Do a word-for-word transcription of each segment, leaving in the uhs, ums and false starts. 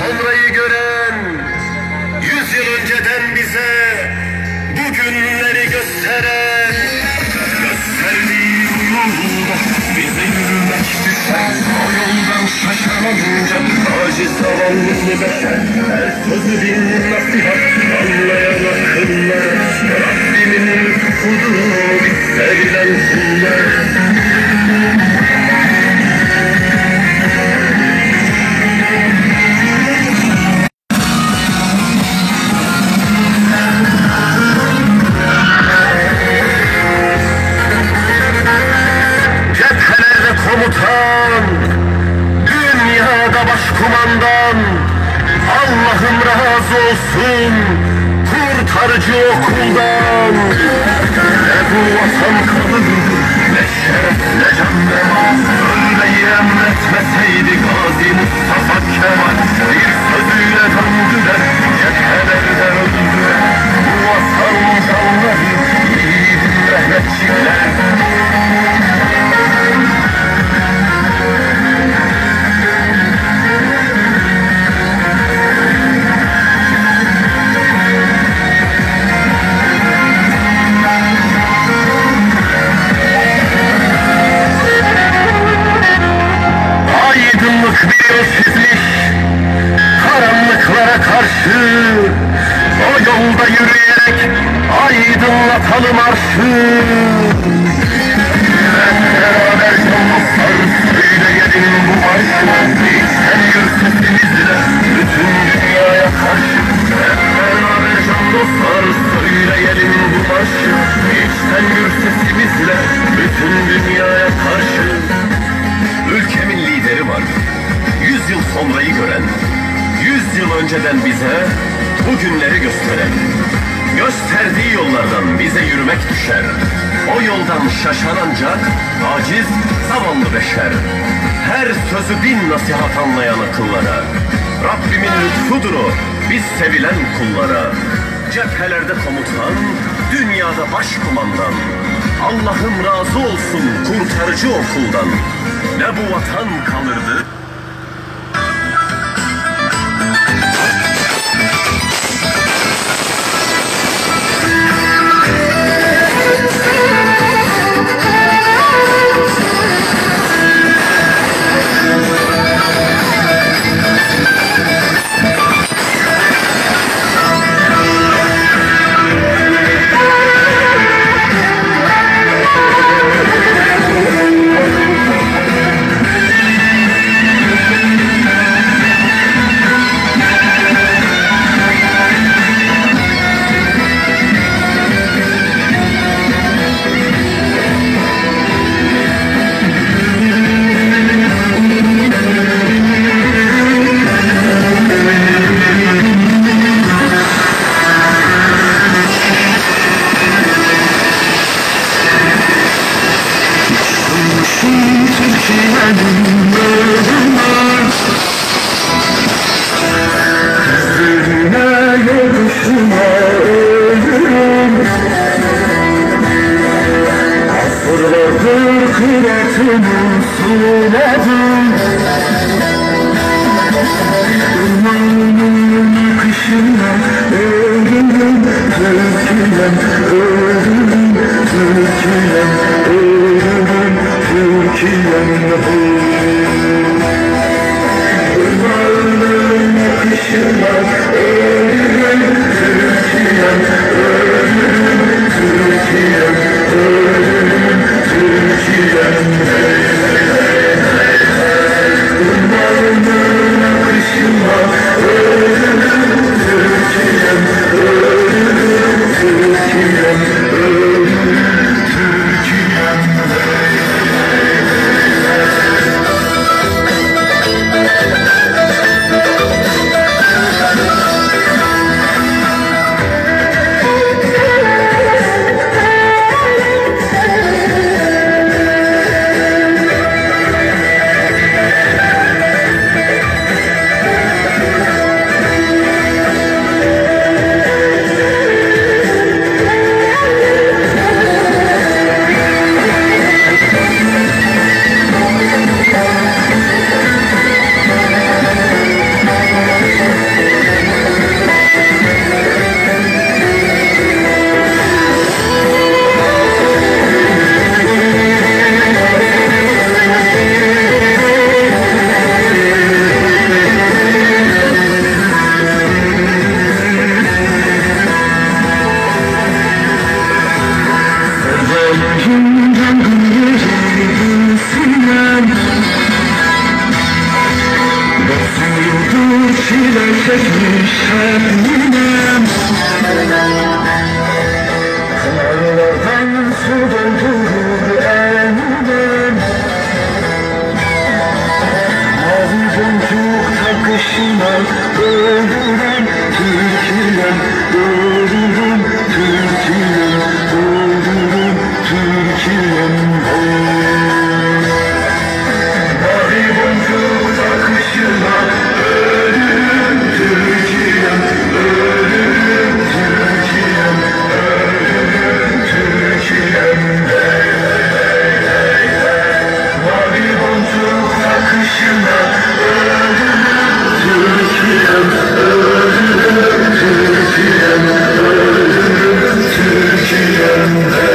sonrayı gören, yüz yıl önceden bize bugünleri gösteren, gösterdiği yolda bize yürümek düşer. O yoldan şaşamayınca aciz zavallı beşer, her sözü bin nasihat anlayan akıllar, Rabbimin lütfudur biz sevilen kullar. Dünyada başkumandan, Allah'ım razı olsun kurtarıcı okuldan. Ne bu vatan kalır, ne şeref ne can ne mal, ölmeyi emretmeseydi Gazi Mustafa Kemal. Bir sözüyle döndüler, cephelerde öldüler bu vatan canları, yiğidin rahmetçiler. Karanlıklara karşı o yolda yürüyerek aydınlatalım arşı. Hep beraber canlıklar söyleyelim bu marşı, içten gür sesimizle bütün dünyaya karşı. Hep beraber canlıklar söyleyelim bu marşı, içten gür sesimizle bütün dünyaya karşı. Ülkemin lideri var, yüz yıl sonrayı gören, yüz yıl önceden bize bugünleri gösteren, gösterdiği yollardan bize yürümek düşer. O yoldan şaşan ancak aciz zavallı beşer, her sözü bin nasihat anlayan akıllara. Rabbimin lütfudur o biz sevilen kullara. Cephelerde komutan, dünyada başkumandan, Allah'ım razı olsun kurtarıcı okuldan. Ne bu vatan kalırdı, çekmiş şebnem. Pınarlardan su doldurur elimden. Mavi boncuk takışına ölürüm Türkiye'm, ölürüm Türkiye'm, ölürüm Türkiye'm. Mavi boncuk takışına ölürüm Türkiye'm, ölürüm Türkiye'm, ölürüm Türkiye'm. Mavi boncuk takışına ölürüm Türkiye'm, ölürüm Türkiye'm, ölürüm Türkiye'm.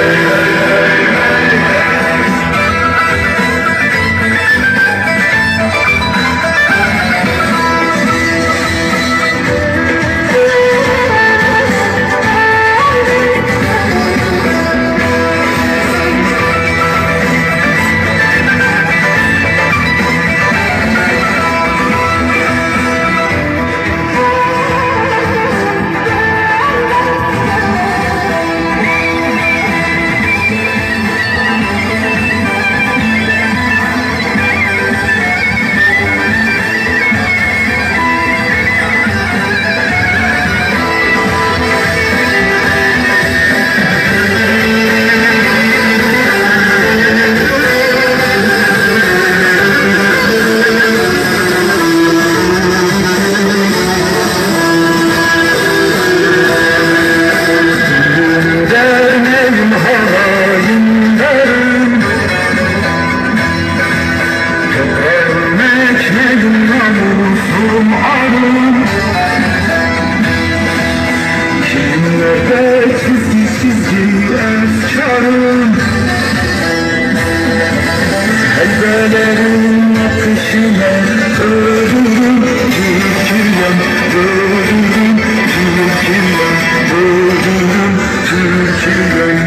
Helvelerin akışına ölürüm Türkiye'm, ölürüm Türkiye'm, ölürüm Türkiye'm.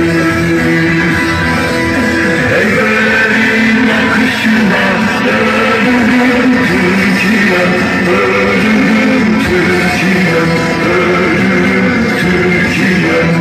Helvelerin akışına ölürüm Türkiye'm, ölürüm Türkiye'm, ölürüm Türkiye'm.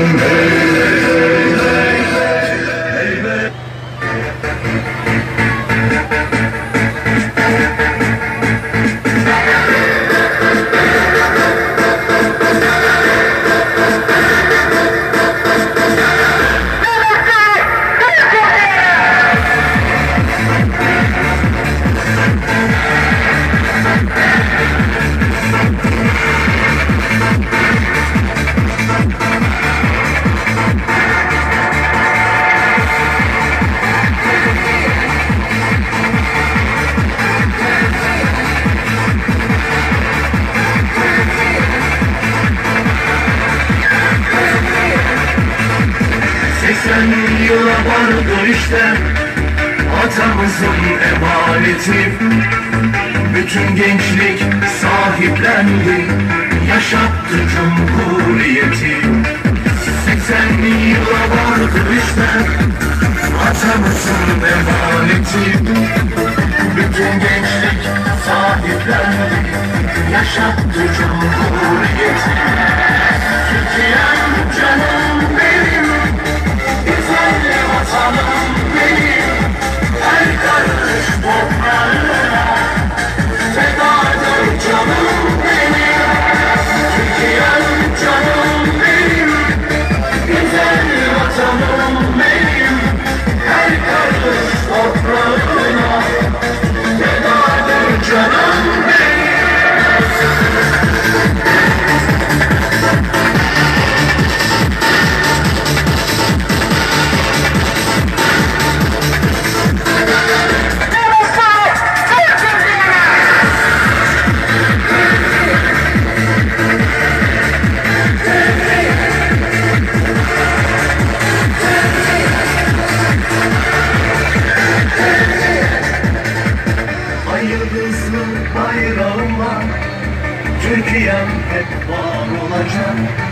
seksen yıla vardı işte atamızın emaneti. Bütün gençlik sahiplendi, yaşattı cumhuriyeti. seksen yıla vardı işte atamızın emaneti. Bütün gençlik sahiplendi, yaşattı cumhuriyeti. Türkiye'm canım benim, güzel vatanım benim, her karış toprağına fedadır canım benim. Türkiye'm canım benim, güzel vatanım benim, her karış toprağına fedadır canım benim. Bayrağıma Türkiye'm hep var olacak.